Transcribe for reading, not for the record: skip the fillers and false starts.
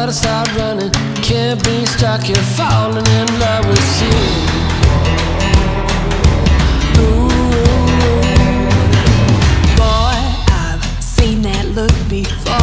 gotta start running. Can't be stuck here falling in love with you. Ooh, boy, I've seen that look before.